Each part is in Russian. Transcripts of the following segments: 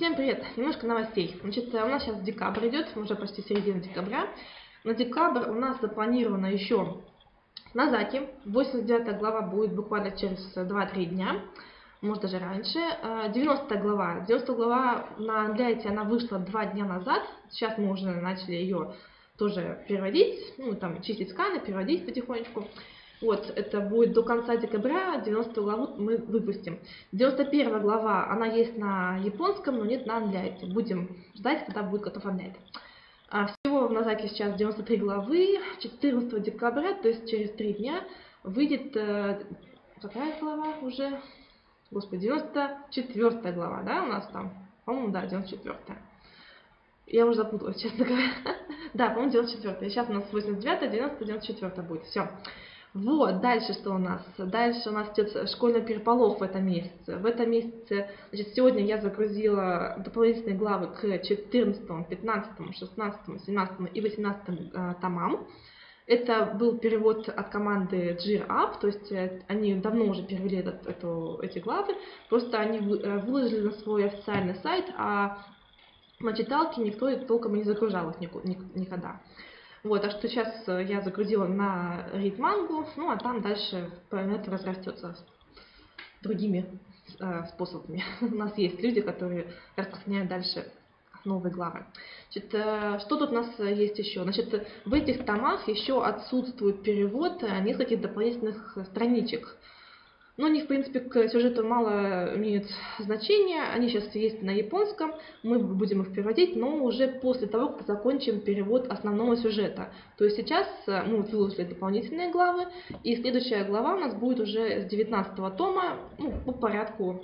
Всем привет! Немножко новостей. Значит, у нас сейчас декабрь идет, уже почти середина декабря. На декабрь у нас запланировано еще на Заке. 89 глава будет буквально через 2-3 дня, может даже раньше. 90 глава. 90 глава на Андляйте она вышла 2 дня назад. Сейчас мы уже начали ее тоже переводить, ну там чистить сканы, переводить потихонечку. Вот, это будет до конца декабря, 90 главу мы выпустим. 91 глава, она есть на японском, но нет на Андляйте. Будем ждать, когда будет готов Андляйт. Всего в Назаке сейчас 93 главы. 14 декабря, то есть через 3 дня, выйдет какая глава уже? Господи, 94 глава, да, у нас там? По-моему, да, 94. Я уже запуталась, честно говоря. Да, по-моему, 94. Сейчас у нас 89, 90, 94 будет. Все. Вот, дальше что у нас? Дальше у нас идет школьный переполох в этом месяце. В этом месяце, значит, сегодня я загрузила дополнительные главы к 14, 15, 16, 17 и 18 томам. Это был перевод от команды GearUp, то есть они давно уже перевели эти главы, просто они выложили на свой официальный сайт, а на читалке никто толком не загружал их никогда. Вот, так что сейчас я загрузила на ReadMango, ну а там дальше это разрастется другими способами. У нас есть люди, которые распространяют дальше новые главы. Значит, что тут у нас есть еще? Значит, в этих томах еще отсутствует перевод нескольких дополнительных страничек. Но они, в принципе, к сюжету мало имеют значения. Они сейчас есть на японском, мы будем их переводить, но уже после того, как закончим перевод основного сюжета. То есть сейчас мы выложили дополнительные главы, и следующая глава у нас будет уже с 19 тома, ну, по порядку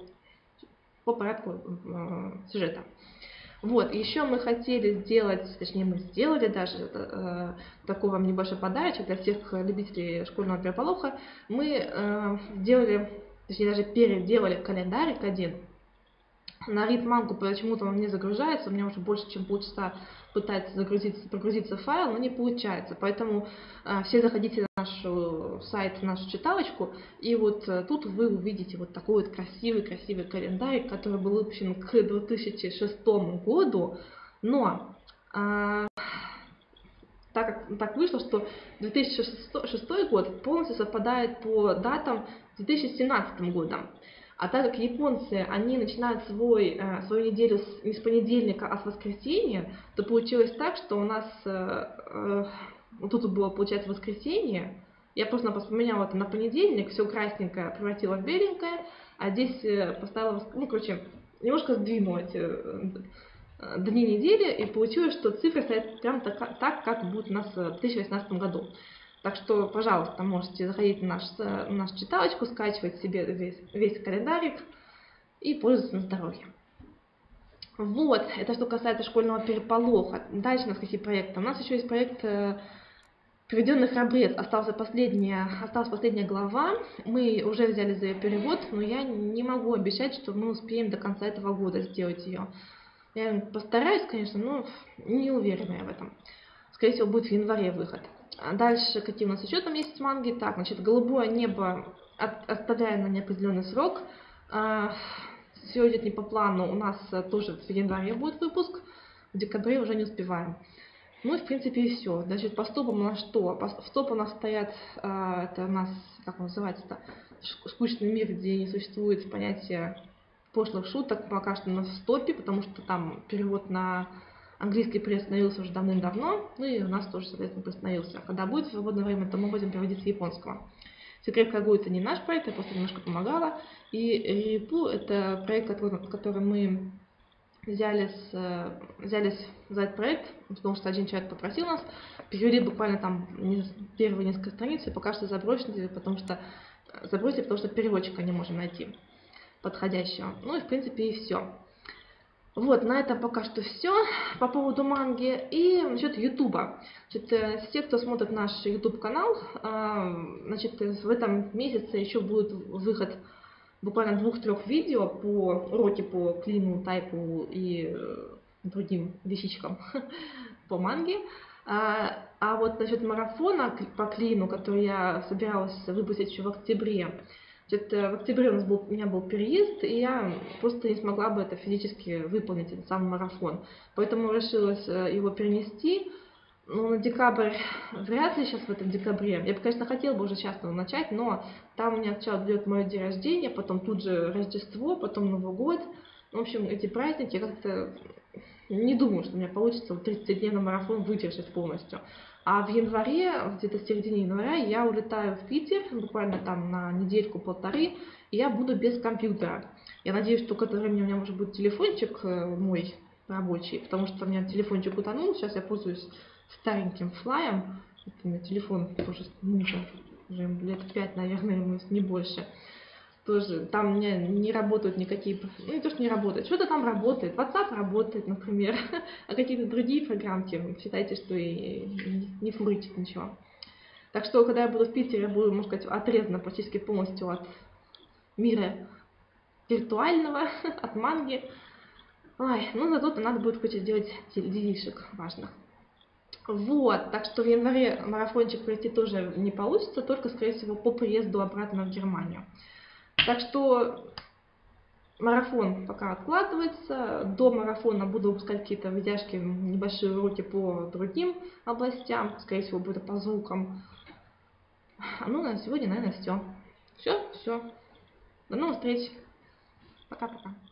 сюжета. Вот, еще мы хотели сделать, точнее мы сделали даже такой вам небольшой подарочек для всех любителей школьного переполоха. Мы сделали, точнее даже переделали календарик один. На ReadMango почему-то он не загружается, у меня уже больше чем полчаса пытается прогрузиться в файл, но не получается. Поэтому все заходите на наш сайт, в нашу читалочку, и вот тут вы увидите вот такой вот красивый календарик, который был выпущен к 2006 году, но так вышло, что 2006 год полностью совпадает по датам с 2017 годом. А так как японцы, они начинают свою неделю не с понедельника, а с воскресенья, то получилось так, что у нас тут было, получается, воскресенье. Я просто поменяла это на понедельник, все красненькое превратила в беленькое, а здесь поставила, ну, короче, немножко сдвинула эти дни недели, и получилось, что цифры стоят прям так, как будет у нас в 2018 году. Так что, пожалуйста, можете заходить на нашу читалочку, скачивать себе весь календарик и пользоваться на здоровье. Вот, это что касается школьного переполоха. Дальше у нас какие проекты? У нас еще есть проект «Приведенный храбрец». Осталась последняя глава. Мы уже взяли за ее перевод, но я не могу обещать, что мы успеем до конца этого года сделать ее. Я постараюсь, конечно, но не уверена я в этом. Скорее всего, будет в январе выход. А дальше какие у нас еще там есть манги? Так, значит, «Голубое небо» оставляем на неопределенный срок. Все идет не по плану. У нас тоже в январе будет выпуск. В декабре уже не успеваем. Ну и в принципе и все. Значит, по стопам у нас что? В стоп у нас стоят, это у нас, как называется-то, скучный мир, где не существует понятия пошлых шуток, пока что на стопе, потому что там перевод на английский приостановился уже давным-давно, ну и у нас тоже, соответственно, приостановился. Когда будет свободное время, то мы будем переводить с японского. «Секрет Кагу» — это не наш проект, я просто немножко помогала. И «Рипу» — это проект, который мы взялись за этот проект, потому что один человек попросил нас, перевели буквально там первые несколько страниц, и пока что забросили, потому что переводчика не можем найти подходящего. Ну и в принципе и все. Вот, на этом пока что все по поводу манги. И насчет Ютуба. Значит, все, кто смотрит наш YouTube канал, значит, в этом месяце еще будет выход буквально 2-3 видео по уроке по клину, тайпу и другим вещичкам по манге. А вот насчет марафона по клину, который я собиралась выпустить еще в октябре, Где-то в октябре у меня был переезд, и я просто не смогла бы это физически выполнить, этот самый марафон. Поэтому решилась его перенести. Ну, на декабрь вряд ли сейчас в этом декабре. Я бы, конечно, хотела бы уже сейчас начать, но там у меня сначала идет мое день рождения, потом тут же Рождество, потом Новый год. В общем, эти праздники я как-то не думаю, что у меня получится 30-дневный марафон выдержать полностью. А в январе, где-то в середине января, я улетаю в Питер, буквально там на недельку-полторы, и я буду без компьютера. Я надеюсь, что к этому времени у меня может быть телефончик мой рабочий, потому что у меня телефончик утонул, сейчас я пользуюсь стареньким флаем. Это у меня телефон тоже мужа, уже лет 5, наверное, ему, не больше. Тоже там у меня не работают никакие, ну не то, что не работает, что-то там работает, WhatsApp работает, например, а какие-то другие программки, считайте, что и не фурычит ничего. Так что, когда я буду в Питере, я буду, можно сказать, отрезана практически полностью от мира виртуального, от манги. Ой, ну зато надо будет хоть сделать делишек важных. Вот, так что в январе марафончик пройти тоже не получится, только, скорее всего, по приезду обратно в Германию. Так что марафон пока откладывается. До марафона буду выпускать какие-то видяшки, небольшие уроки по другим областям. Скорее всего, будет по звукам. Ну, на сегодня, наверное, все. Все. До новых встреч. Пока-пока.